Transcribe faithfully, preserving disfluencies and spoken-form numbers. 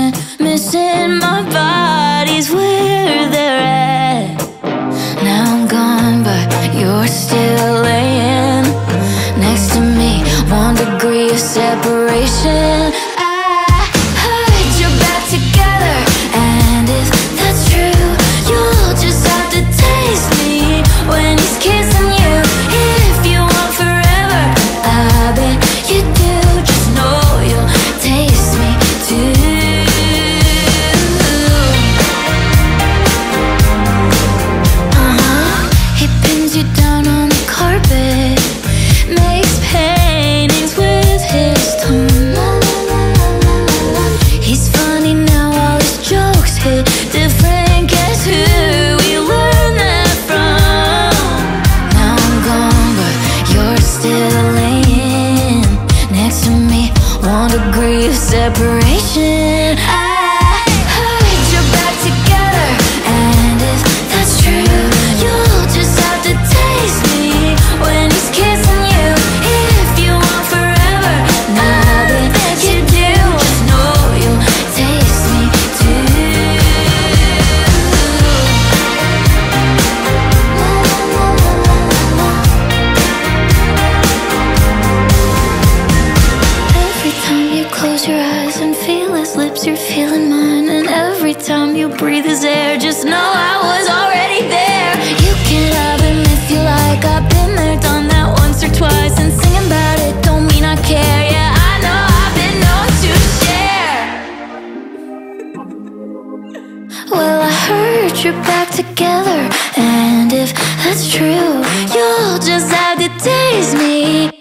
moment, missing my body's where they're at. Now I'm gone, but you're still laying next to me. One degree of separation. I heard you're back together, and if that's true, you'll just have to taste me when he's kissing you. If you want forever, I bet you do. Just know you'll taste me too. Uh-huh. He pins you down on the carpet, makes paintings with his tongue. He's funny now, all his jokes hit different. Guess who we learned that from? Now I'm gone, but you're still laying next to me. One degree of separation. I heard you're back together, and if that's true, you'll just have to taste me when he's kissing you. If you want forever, now that you do, just know you'll taste me too. Every time you close your eyes and feel his lips, you're feeling mine. And every time you breathe his air, just know I was already there. You can have him if you like, I've been there, done that once or twice. And singing about it don't mean I care. Yeah, I know I've been known to share. Well, I heard you're back together, and if that's true, you'll just have to taste me